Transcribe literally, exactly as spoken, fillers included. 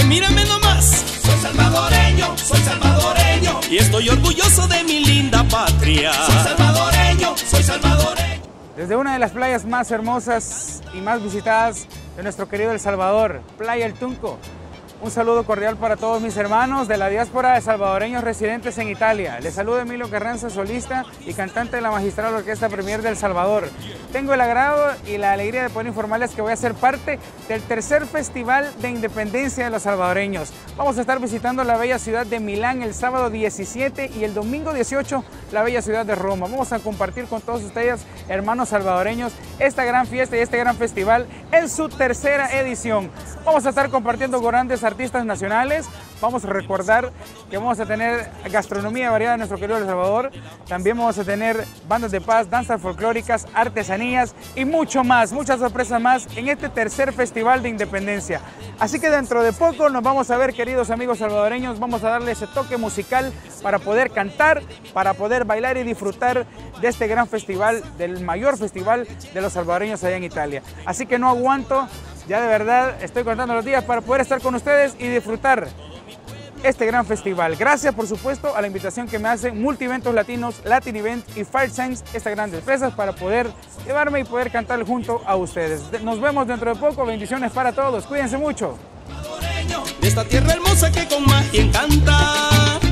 mírame nomás. Soy salvadoreño, soy salvadoreño, Y estoy orgulloso de mi linda patria. soy salvadoreño, soy salvadoreño. Desde una de las playas más hermosas y más visitadas de nuestro querido El Salvador, Playa El Tunco. Un saludo cordial para todos mis hermanos de la diáspora de salvadoreños residentes en Italia. Les saluda Emilio Carranza, solista y cantante de la magistral Orquesta Premier de El Salvador. Tengo el agrado y la alegría de poder informarles que voy a ser parte del tercer Festival de Independencia de los Salvadoreños. Vamos a estar visitando la bella ciudad de Milán el sábado diecisiete y el domingo dieciocho la bella ciudad de Roma. Vamos a compartir con todos ustedes, hermanos salvadoreños, esta gran fiesta y este gran festival en su tercera edición. Vamos a estar compartiendo con grandes artistas nacionales. Vamos a recordar que vamos a tener gastronomía variada en nuestro querido El Salvador. También vamos a tener bandas de paz, danzas folclóricas, artesanías y mucho más, muchas sorpresas más en este tercer Festival de Independencia. Así que dentro de poco nos vamos a ver, queridos amigos salvadoreños. Vamos a darle ese toque musical para poder cantar, para poder bailar y disfrutar de este gran festival, del mayor festival de los salvadoreños allá en Italia. Así que no aguanto, ya de verdad estoy contando los días para poder estar con ustedes y disfrutar este gran festival. Gracias, por supuesto, a la invitación que me hacen Multiventos Latinos, Latin Event y Fire Signs, estas grandes empresas, para poder llevarme y poder cantar junto a ustedes. Nos vemos dentro de poco. Bendiciones para todos. Cuídense mucho. De esta tierra hermosa que con magia encanta.